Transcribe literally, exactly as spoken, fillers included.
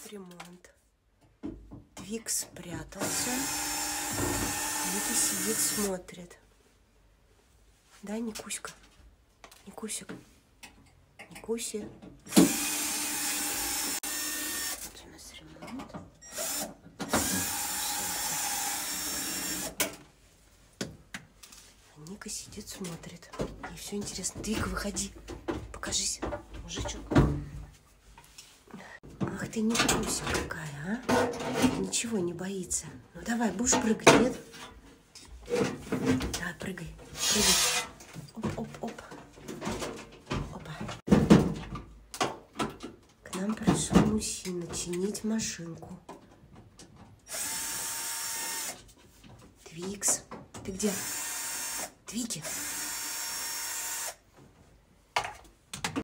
ремонт. Твикс спрятался. Ника сидит, смотрит. Да, Никуська? Никусик? Никуси? Вот у нас ремонт. А Ника сидит, смотрит. Ей все интересно. Твика, выходи. Покажись, мужичок. Ах ты, Никуся какая, а? Ничего не боится. Ну давай, будешь прыгать, нет? Давай, прыгай, прыгай. Оп-оп-оп. Опа. К нам пришел мужчина чинить машинку. Твикс, ты где? Твики?